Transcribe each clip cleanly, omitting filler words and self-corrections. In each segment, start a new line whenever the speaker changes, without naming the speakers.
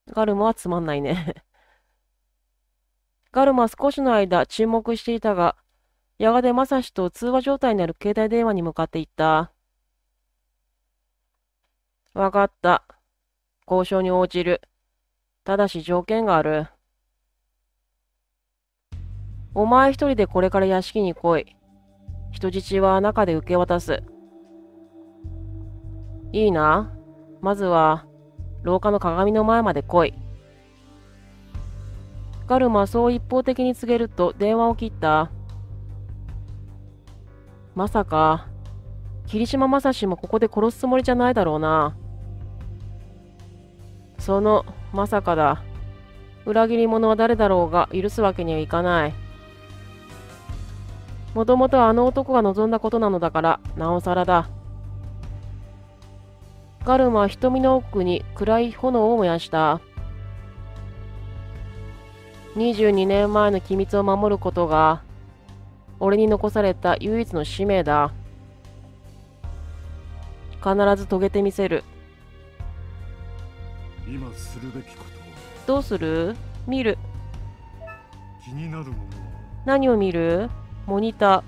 ガルムはつまんないね。ガルムは少しの間沈黙していたが、やがてマサシと通話状態になる携帯電話に向かっていった。わかった。交渉に応じる。ただし条件がある。お前一人でこれから屋敷に来い。人質は中で受け渡す。いいな。まずは、廊下の鏡の前まで来い。ガルムはそう一方的に告げると電話を切った。まさか、霧島正史もここで殺すつもりじゃないだろうな。その、まさかだ。裏切り者は誰だろうが許すわけにはいかない。もともとあの男が望んだことなのだから、なおさらだ。ガルムは瞳の奥に暗い炎を燃やした。22年前の機密を守ることが、俺に残された唯一の使命だ。必ず遂げてみせる。
今するべきことは。
どうする？見る。
気になるものは。
何を見る？モニター。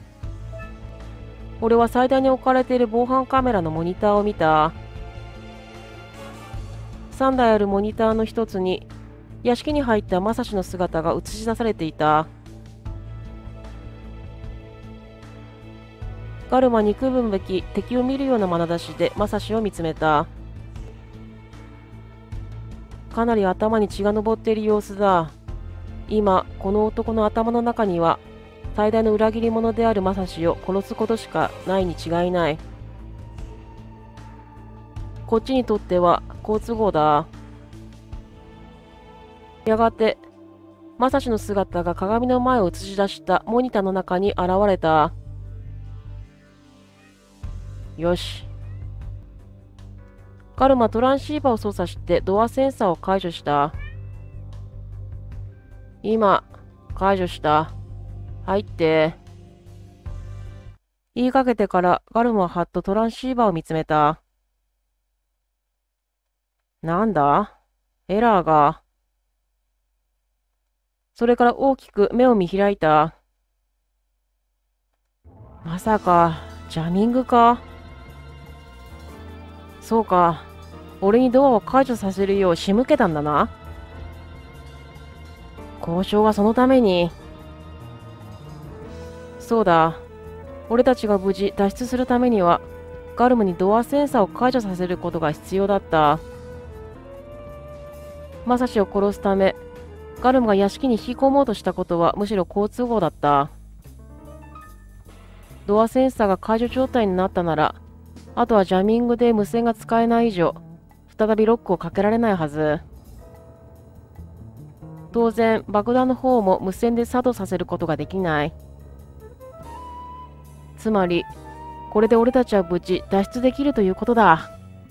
俺は祭壇に置かれている防犯カメラのモニターを見た。3台あるモニターの一つに、屋敷に入ったマサシの姿が映し出されていた。ガルマ憎むべき敵を見るような眼差しでマサシを見つめた。かなり頭に血が上っている様子だ。今、この男の頭の中には、最大の裏切り者であるマサシを殺すことしかないに違いない。こっちにとっては好都合だ。やがて、マサシの姿が鏡の前を映し出したモニターの中に現れた。よし。ガルマはトランシーバーを操作してドアセンサーを解除した。今、解除した。入って。言いかけてからガルマははっとトランシーバーを見つめた。なんだ？エラーが。それから大きく目を見開いた。まさか、ジャミングか？そうか。俺にドアを解除させるよう仕向けたんだな。交渉はそのために。そうだ。俺たちが無事脱出するためには、ガルムにドアセンサーを解除させることが必要だった。マサシを殺すため、ガルムが屋敷に引き込もうとしたことはむしろ好都合だった。ドアセンサーが解除状態になったなら、あとはジャミングで無線が使えない以上、再びロックをかけられないはず。当然、爆弾の方も無線で作動させることができない。つまり、これで俺たちは無事脱出できるということだ。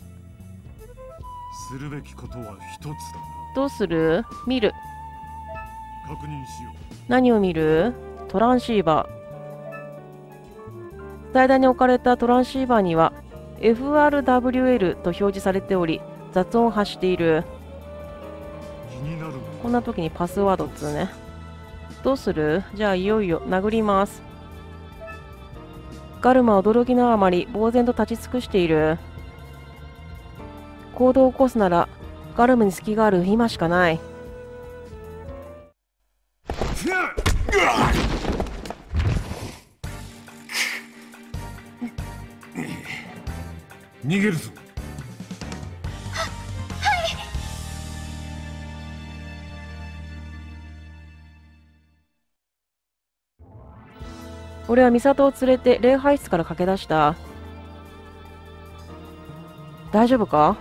するべきことは一つだな。
どうする？見る。
確認しよう。
何を見る？トランシーバー。祭壇に置かれたトランシーバーには FRWL と表示されており、雑音を発している。
気になるもの。
こんな時にパスワードっつうね。どうする？じゃあいよいよ殴ります。ガルマは驚きのあまり呆然と立ち尽くしている。行動を起こすならガルムに隙がある今しかない。
逃げるぞ。
俺は美里を連れて礼拝室から駆け出した。大丈夫か？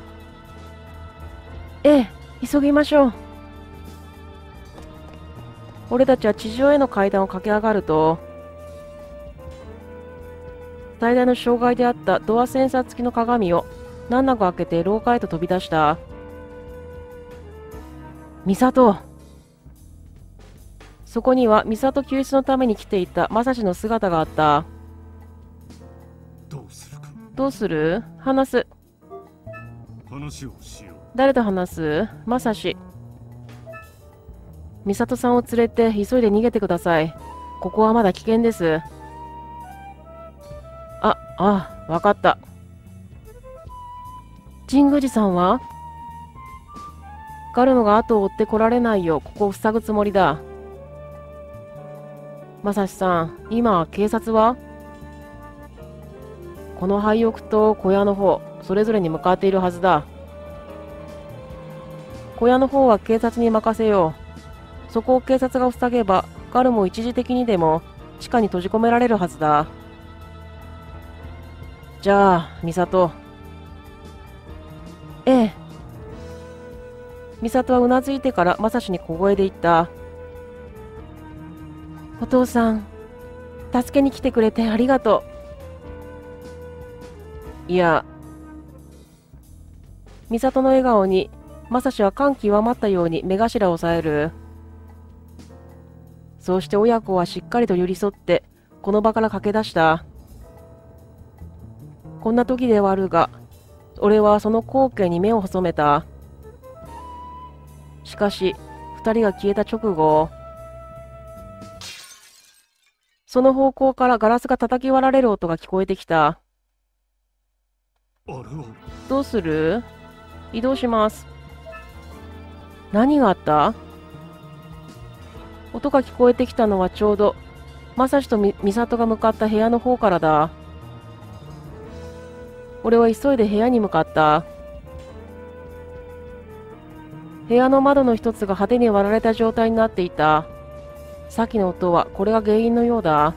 ええ、急ぎましょう。俺たちは地上への階段を駆け上がると、最大の障害であったドアセンサー付きの鏡を難なく開けて廊下へと飛び出した。美里。そこには美里救出のために来ていた正志の姿があった。
どうするか。
どうする？話す。
話をしよう。
誰と話す？まさし。美里さんを連れて急いで逃げてください。ここはまだ危険です。わかった。神宮寺さんは？ガルムが後を追ってこられないようここを塞ぐつもりだ。まさしさん、今警察は？この廃屋と小屋の方、それぞれに向かっているはずだ。小屋の方は警察に任せよう。そこを警察が塞げば、ガルムを一時的にでも地下に閉じ込められるはずだ。じゃあ、美里。ええ。美里はうなずいてからまさしに小声で言った。お父さん、助けに来てくれてありがとう。いや。美里の笑顔に、まさしは感極まったように目頭を押さえる。そうして親子はしっかりと寄り添って、この場から駆け出した。こんな時ではあるが、俺はその光景に目を細めた。しかし、二人が消えた直後、その方向からガラスが叩き割られる音が聞こえてきた。
あれは。
どうする？移動します。何があった？音が聞こえてきたのはちょうど、まさしと美里が向かった部屋の方からだ。俺は急いで部屋に向かった。部屋の窓の一つが派手に割られた状態になっていた。さっきの音はこれが原因のようだ。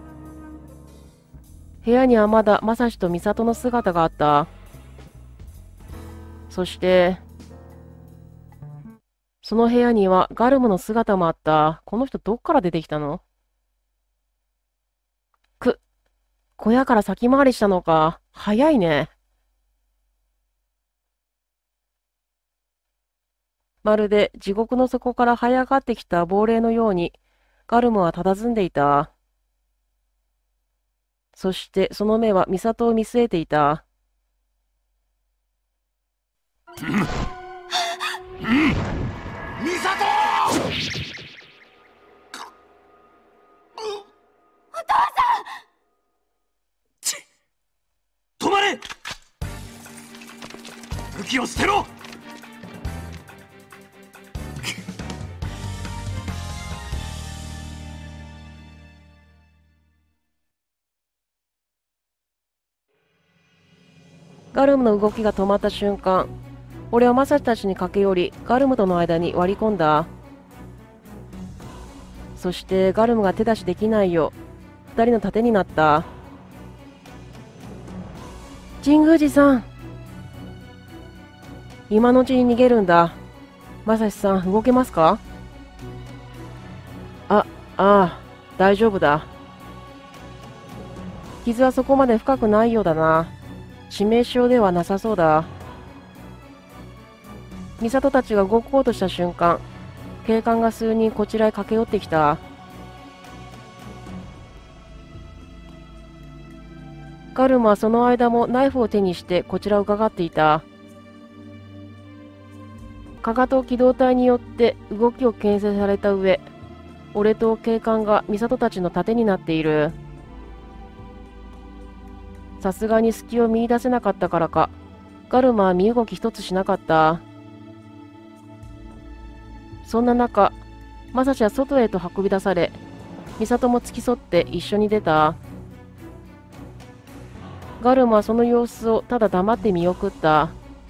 部屋にはまだまさしと美里の姿があった。そして、その部屋にはガルムの姿もあった。この人どっから出てきたの？小屋から先回りしたのか。早いね。まるで地獄の底から這い上がってきた亡霊のように、ガルムは佇んでいた。そしてその目は美里を見据えていた。
美里！
お父さん！
止まれ！武器を捨てろ！
ガルムの動きが止まった瞬間、俺はマサシたちに駆け寄り、ガルムとの間に割り込んだ。そしてガルムが手出しできないよう、二人の盾になった。神宮寺さん。今のうちに逃げるんだ。マサシさん、動けますか？ああ、大丈夫だ。傷はそこまで深くないようだな。致命傷ではなさそうだ。美里たちが動こうとした瞬間、警官が数人こちらへ駆け寄ってきた。ガルムはその間もナイフを手にしてこちらを伺っていた。かかと機動隊によって動きを牽制された上、俺と警官が美里たちの盾になっている。さすがに隙を見出せなかったからか、ガルムは身動き一つしなかった。そんな中、マサシは外へと運び出され、美里も付き添って一緒に出た。ガルムはその様子をただ黙って見送った。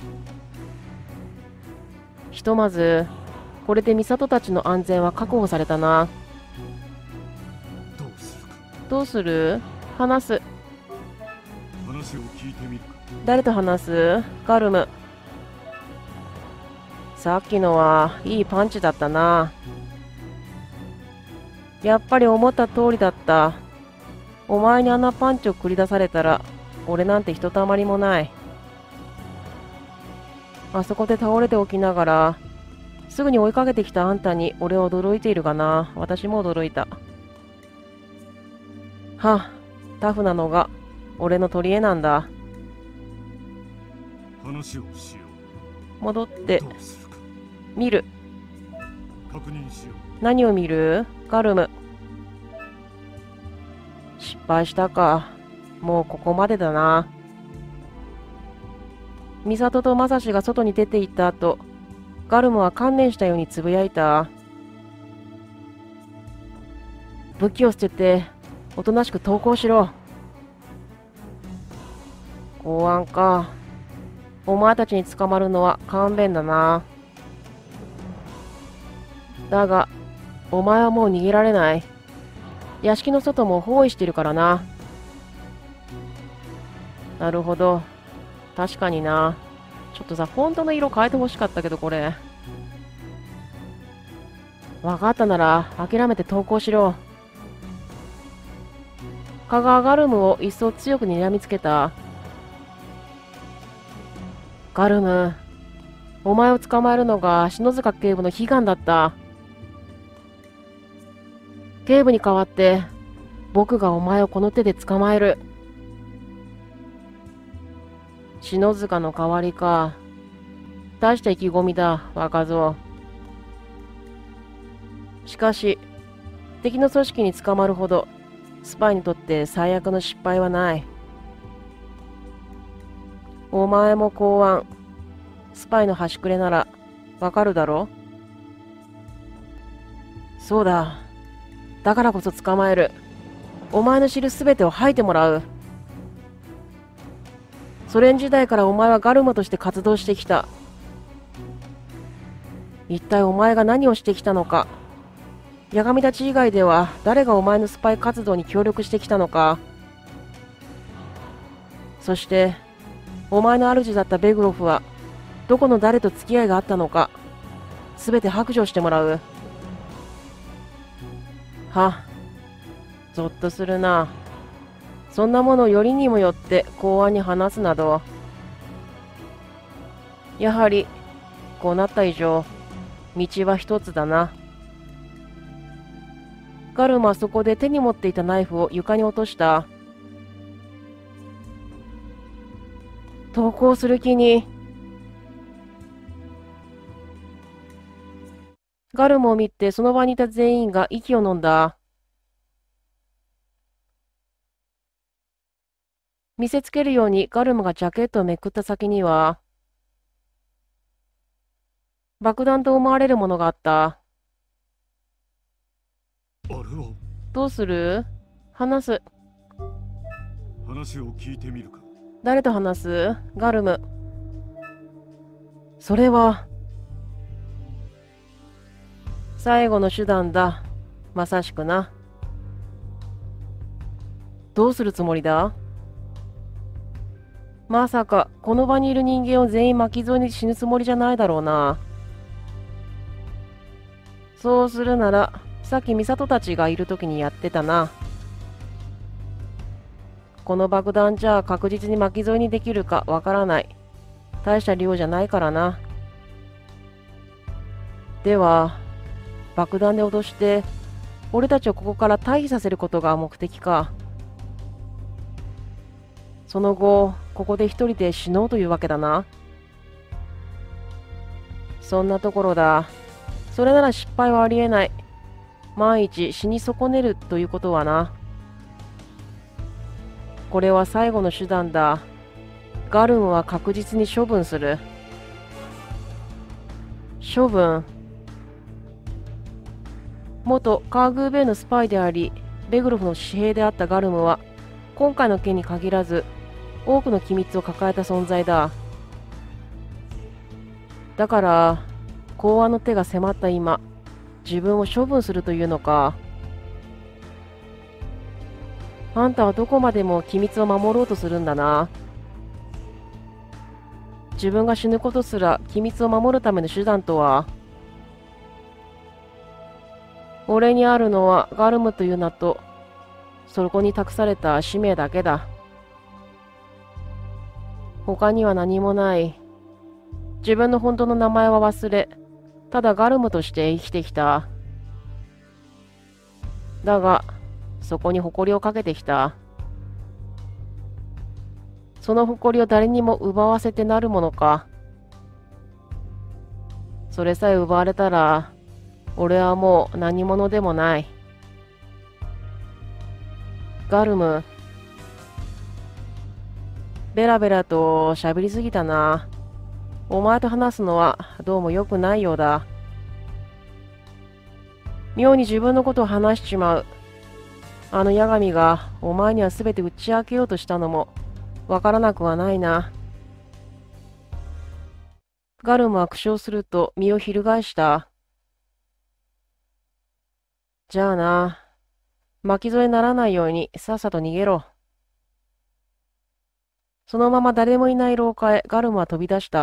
ひとまず、これで美里たちの安全は確保されたな。
どうするか。
どうする？話す。
話を聞いてみるか。
誰と話す？ガルム。さっきのはいいパンチだったな。やっぱり思った通りだった。お前にあんなパンチを繰り出されたら、俺なんてひとたまりもない。あそこで倒れておきながら、すぐに追いかけてきたあんたに俺は驚いているがな。私も驚いた。はあ、タフなのが俺の取り柄なんだ。
話をしよう。
戻って
どうするか
見る。
確認しよ
何を見る？ガルム。失敗したか。もうここまでだな。ミサトとマサシが外に出て行った後、ガルムは観念したようにつぶやいた。武器を捨てて、おとなしく投降しろ。公安か。お前たちに捕まるのは勘弁だな。だが、お前はもう逃げられない。屋敷の外も包囲してるからな。なるほど。確かにな。ちょっとさ、フォントの色変えてほしかったけど、これ。わかったなら、諦めて投降しろ。蚊がガルムを一層強く睨みつけた。ガルム、お前を捕まえるのが篠塚警部の悲願だった。警部に代わって、僕がお前をこの手で捕まえる。篠塚の代わりか。大した意気込みだ、若造。しかし、敵の組織に捕まるほど、スパイにとって最悪の失敗はない。お前も公安、スパイの端くれなら、わかるだろ？そうだ。だからこそ捕まえる。お前の知るすべてを吐いてもらう。ソ連時代からお前はガルムとして活動してきた。一体お前が何をしてきたのか。八神たち以外では誰がお前のスパイ活動に協力してきたのか。そして、お前の主だったベグロフは、どこの誰と付き合いがあったのか、すべて白状してもらう。は、ぞっとするな。そんなものをよりにもよって公安に話すなど。やはり、こうなった以上、道は一つだな。ガルムはそこで手に持っていたナイフを床に落とした。投降する気に。ガルムを見てその場にいた全員が息を飲んだ。見せつけるようにガルムがジャケットをめくった先には、爆弾と思われるものがあった。
う。あれは
どうする？話す。
話を聞いてみるか。
誰と話す？ガルム。それは、最後の手段だ。まさしくな。どうするつもりだ？まさか、この場にいる人間を全員巻き添えに死ぬつもりじゃないだろうな。そうするなら、さっき美里たちがいる時にやってたな。この爆弾じゃ確実に巻き添えにできるかわからない。大した量じゃないからな。では、爆弾で脅して、俺たちをここから退避させることが目的か。その後、ここで一人で死のうというわけだな。そんなところだ。それなら失敗はありえない。万一死に損ねるということはな。これは最後の手段だ。ガルムは確実に処分する。処分。元カーグーベイのスパイであり、ベグロフの私兵であったガルムは、今回の件に限らず、多くの機密を抱えた存在だ。だから、公安の手が迫った今、自分を処分するというのか。あんたはどこまでも機密を守ろうとするんだな。自分が死ぬことすら機密を守るための手段とは。俺にあるのはガルムという名と、そこに託された使命だけだ。他には何もない。自分の本当の名前は忘れ、ただガルムとして生きてきた。だが、そこに誇りをかけてきた。その誇りを誰にも奪わせてなるものか。 それさえ奪われたら、俺はもう何者でもない。ガルム、ベラベラと喋りすぎたな。お前と話すのはどうも良くないようだ。妙に自分のことを話しちまう。あの八神がお前には全て打ち明けようとしたのもわからなくはないな。ガルムは苦笑すると身を翻した。じゃあな。巻き添えにならないようにさっさと逃げろ。そのまま誰もいない廊下へガルムは飛び出した。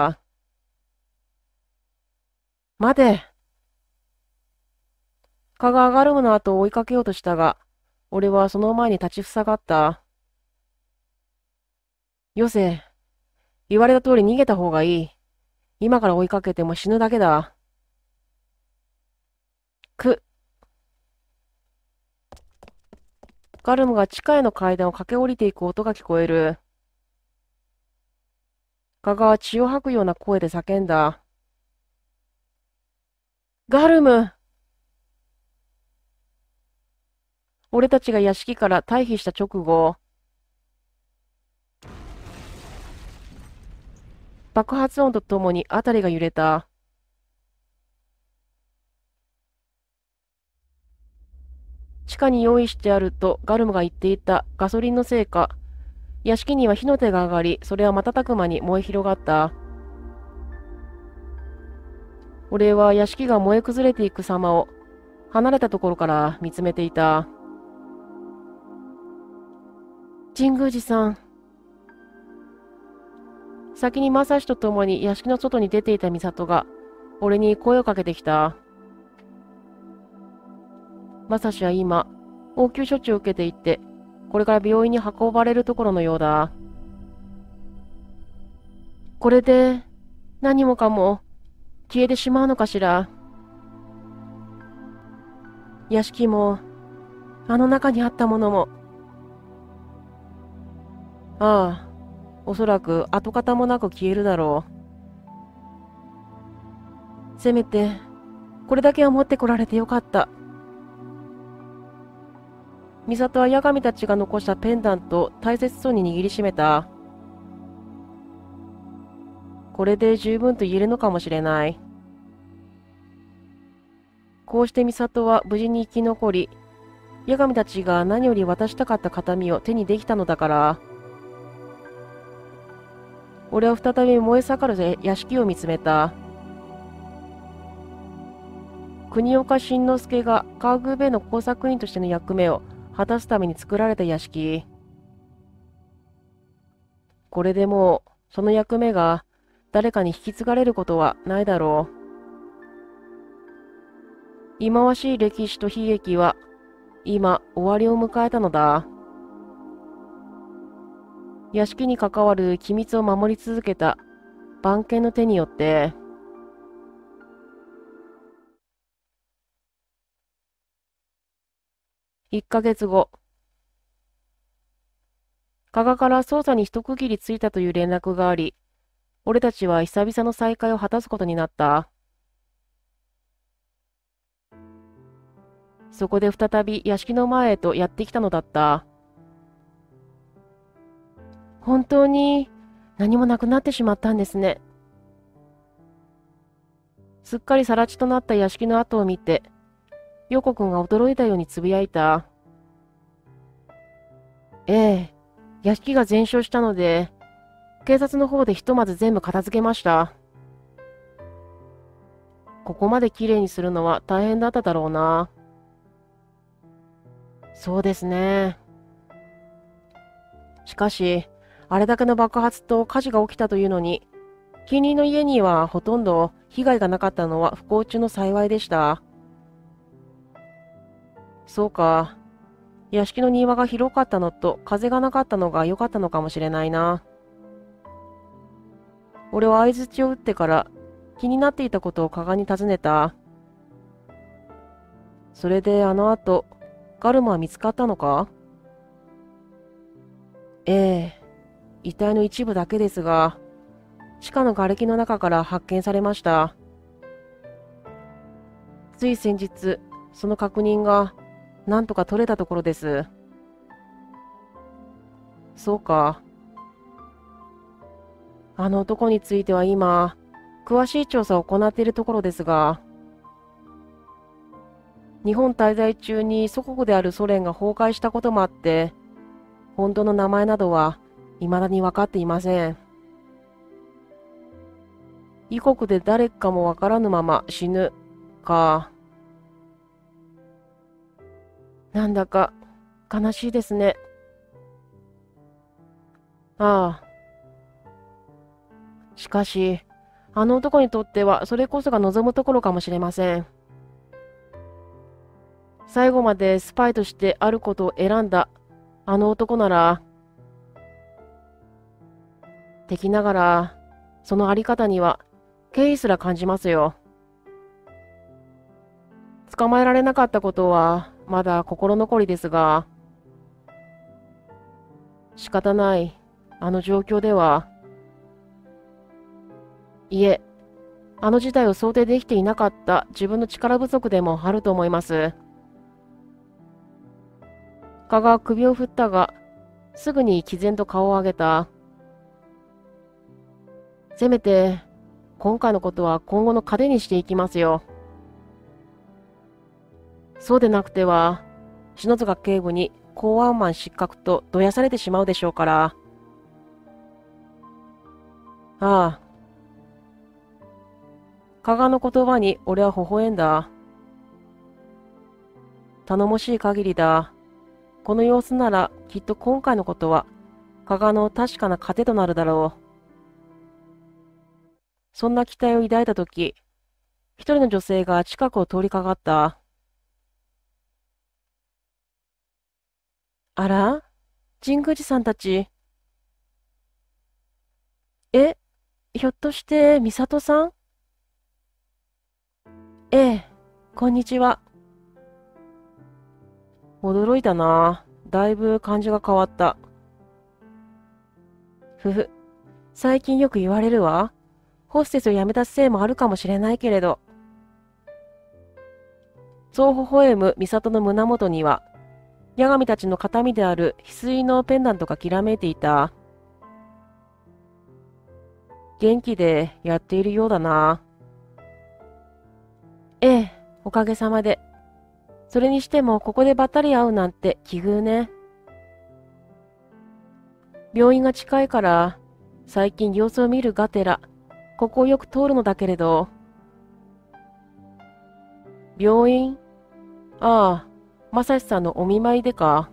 待て。蚊がガルムの後を追いかけようとしたが、俺はその前に立ちふさがった。よせ。言われた通り逃げた方がいい。今から追いかけても死ぬだけだ。ガルムが地下への階段を駆け下りていく音が聞こえる。蚊が血を吐くような声で叫んだ。ガルム！俺たちが屋敷から退避した直後、爆発音とともに辺りが揺れた。地下に用意してあるとガルムが言っていたガソリンのせいか、屋敷には火の手が上がり、それは瞬く間に燃え広がった。俺は屋敷が燃え崩れていく様を離れたところから見つめていた。神宮寺さん。先に正志と共に屋敷の外に出ていた美里が俺に声をかけてきた。正志は今、応急処置を受けていて、これから病院に運ばれるところのようだ。これで何もかも消えてしまうのかしら。屋敷も、あの中にあったものも。ああ、おそらく跡形もなく消えるだろう。せめて、これだけは持ってこられてよかった。美里は八神たちが残したペンダントを大切そうに握りしめた。これで十分と言えるのかもしれない。こうして美里は無事に生き残り、八神たちが何より渡したかった形見を手にできたのだから。俺は再び燃え盛る屋敷を見つめた。国岡慎之介が川宮米の工作員としての役目を果たすために作られた屋敷。これでもうその役目が誰かに引き継がれることはないだろう。忌まわしい歴史と悲劇は今終わりを迎えたのだ。屋敷に関わる機密を守り続けた番犬の手によって。1ヶ月後、加賀から捜査に一区切りついたという連絡があり、俺たちは久々の再会を果たすことになった。そこで再び屋敷の前へとやってきたのだった。本当に何もなくなってしまったんですね。すっかり更地となった屋敷の跡を見て、横君が驚いたようにつぶやいた。ええ、屋敷が全焼したので、警察の方でひとまず全部片付けました。ここまできれいにするのは大変だっただろうな。そうですね。しかし、あれだけの爆発と火事が起きたというのに、近隣の家にはほとんど被害がなかったのは不幸中の幸いでした。そうか。屋敷の庭が広かったのと風がなかったのが良かったのかもしれないな。俺は相槌を打ってから気になっていたことを加賀に尋ねた。それであの後、ガルムは見つかったのか？ええ、遺体の一部だけですが、地下の瓦礫の中から発見されました。 つい先日、その確認がなんとか取れたところです。そうか。あの男については今、詳しい調査を行っているところですが、日本滞在中に祖国であるソ連が崩壊したこともあって、本当の名前などは未だに分かっていません。異国で誰かも分からぬまま死ぬか。なんだか悲しいですね。ああ。しかし、あの男にとってはそれこそが望むところかもしれません。最後までスパイとしてあることを選んだあの男なら、敵ながらそのあり方には敬意すら感じますよ。捕まえられなかったことはまだ心残りですが、仕方ないあの状況では、いえ、あの事態を想定できていなかった自分の力不足でもあると思います。蚊が首を振ったが、すぐに毅然と顔を上げた。せめて、今回のことは今後の糧にしていきますよ。そうでなくては、篠塚警部に公安マン失格とどやされてしまうでしょうから。ああ。加賀の言葉に俺は微笑んだ。頼もしい限りだ。この様子ならきっと今回のことは加賀の確かな糧となるだろう。そんな期待を抱いたとき、一人の女性が近くを通りかかった。あら、神宮寺さんたち。え、ひょっとして美里さん？ええ、こんにちは。驚いたな。だいぶ感じが変わった。ふふ、最近よく言われるわ。ホステスを辞めたせいもあるかもしれないけれど。そう微笑む美里の胸元には、八神たちの形見である翡翠のペンダントがきらめいていた。元気でやっているようだな。ええ、おかげさまで。それにしてもここでばったり会うなんて奇遇ね。病院が近いから最近様子を見るがてらここをよく通るのだけれど。病院？ああ、正志さんのお見舞いでか。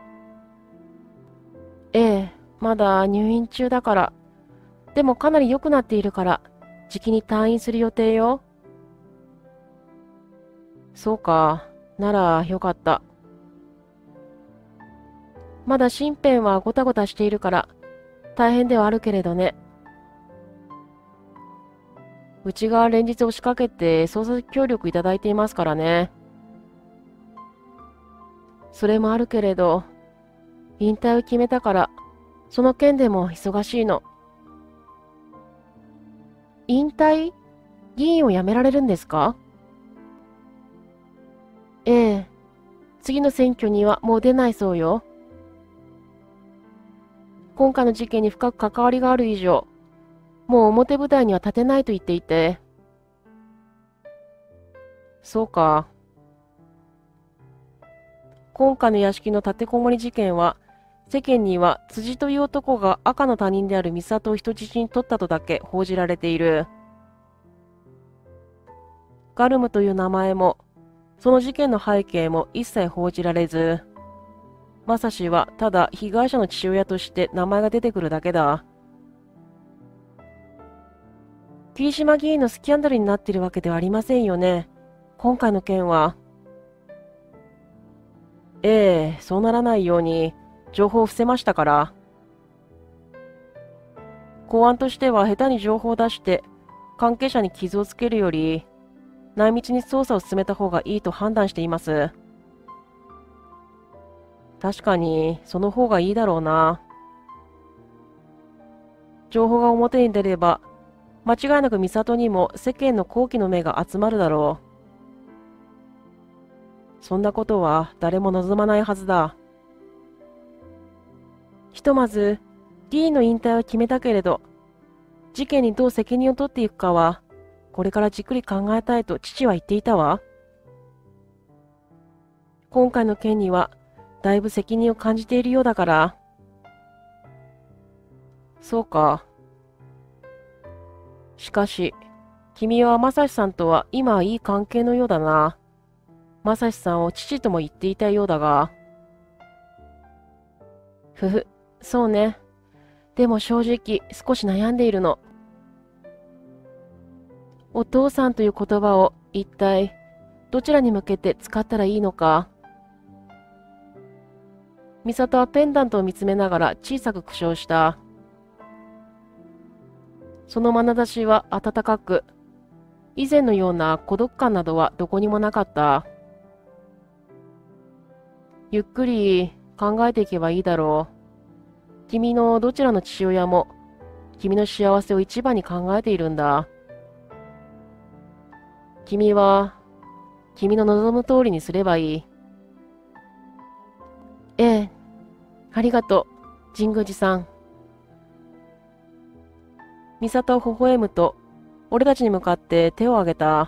ええ、まだ入院中だから。でもかなり良くなっているからじきに退院する予定よ。そうか。ならよかった。まだ身辺はごたごたしているから大変ではあるけれどね。うちが連日押しかけて捜査協力いただいていますからね。それもあるけれど、引退を決めたからその件でも忙しいの。引退？議員を辞められるんですか？ええ、次の選挙にはもう出ないそうよ。今回の事件に深く関わりがある以上、もう表舞台には立てないと言っていて。そうか。今回の屋敷の立てこもり事件は、世間には辻という男が赤の他人である美里を人質に取ったとだけ報じられている。ガルムという名前も、その事件の背景も一切報じられず、正志はただ被害者の父親として名前が出てくるだけだ。霧島議員のスキャンダルになっているわけではありませんよね。今回の件は。ええ、そうならないように情報を伏せましたから。公安としては下手に情報を出して関係者に傷をつけるより、内密に捜査を進めた方がいいと判断しています。確かに、その方がいいだろうな。情報が表に出れば、間違いなく美里にも世間の好奇の目が集まるだろう。 そんなことは誰も望まないはずだ。ひとまず、議員の引退は決めたけれど、事件にどう責任を取っていくかは、これからじっくり考えたいと父は言っていたわ。今回の件には、だいぶ責任を感じているようだから。そうか。しかし、君は正志さんとは今はいい関係のようだな。正志さんを父とも言っていたようだが。ふふ、そうね。でも正直少し悩んでいるの。お父さんという言葉を一体どちらに向けて使ったらいいのか。美里はペンダントを見つめながら小さく苦笑した。その眼差しは温かく、以前のような孤独感などはどこにもなかった。ゆっくり考えていけばいいだろう。君のどちらの父親も君の幸せを一番に考えているんだ。君は君の望む通りにすればいい。ええ、ありがとう、神宮寺さん。美里は微笑むと、俺たちに向かって手を挙げた。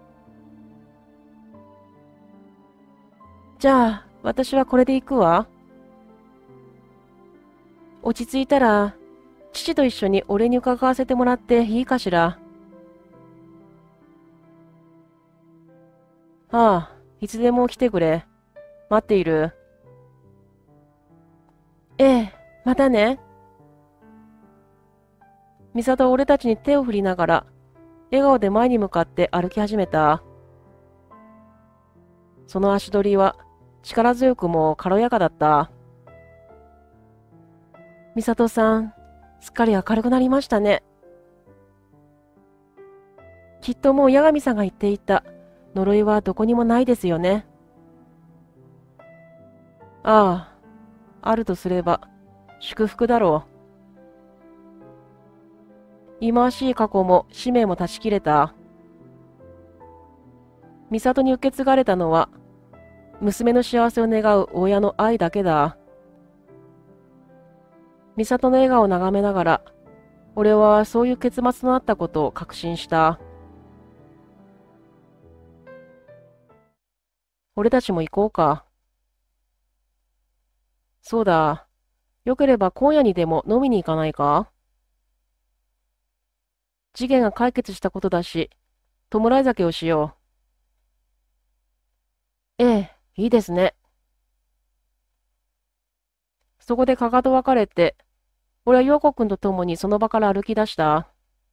じゃあ、私はこれで行くわ。落ち着いたら、父と一緒に俺に伺わせてもらっていいかしら。ああ、いつでも来てくれ。待っている。ええ、またね。美里は俺たちに手を振りながら、笑顔で前に向かって歩き始めた。その足取りは力強くも軽やかだった。美里さん、すっかり明るくなりましたね。きっともう八神さんが言っていた呪いはどこにもないですよね。ああ、あるとすれば祝福だろう。忌まわしい過去も使命も断ち切れた。美里に受け継がれたのは娘の幸せを願う親の愛だけだ。美里の笑顔を眺めながら、俺はそういう結末となったことを確信した。俺たちも行こうか。そうだ。よければ今夜にでも飲みに行かないか？事件が解決したことだし、弔い酒をしよう。ええ、いいですね。そこで加賀と別れて、俺は陽子くんと共にその場から歩き出した。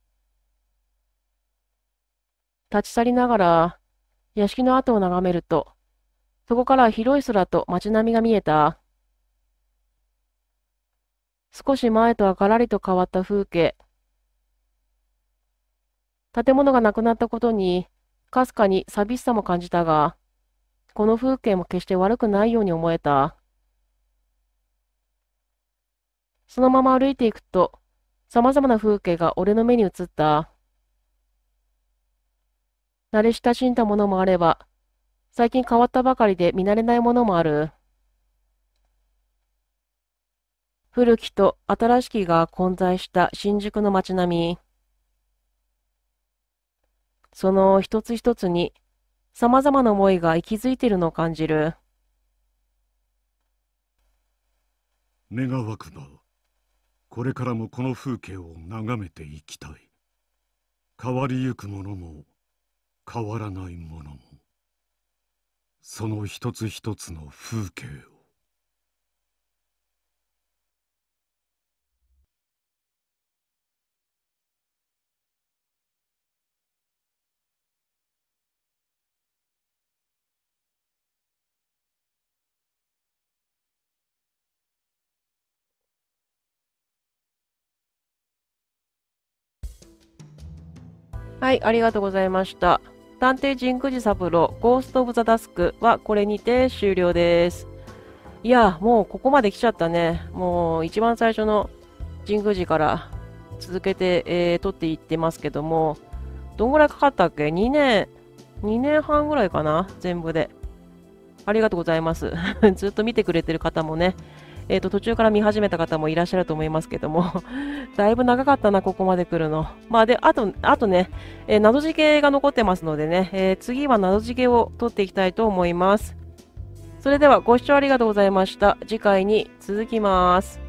立ち去りながら、屋敷の跡を眺めると、そこから広い空と街並みが見えた。少し前とはガラリと変わった風景。建物がなくなったことに、かすかに寂しさも感じたが、この風景も決して悪くないように思えた。そのまま歩いていくと、様々な風景が俺の目に映った。慣れ親しんだものもあれば、最近変わったばかりで見慣れないものもある。古きと新しきが混在した新宿の街並み。その一つ一つに様々な思いが息づいているのを感じる。
願わくば、これからもこの風景を眺めていきたい。変わりゆくものも変わらないものも、その一つ一つの風景を。
はい、ありがとうございました。探偵神宮寺三郎、ゴースト・オブ・ザ・ダスクはこれにて終了です。いや、もうここまで来ちゃったね。もう一番最初の神宮寺から続けて、撮っていってますけども、どんぐらいかかったっけ？ 2 年半ぐらいかな全部で。 ありがとうございます。ずっと見てくれてる方もね、途中から見始めた方もいらっしゃると思いますけども、だいぶ長かったな、ここまで来るの。まあ、で、あとね、謎付けが残ってますのでね、次は謎付けを取っていきたいと思います。それではご視聴ありがとうございました。次回に続きます。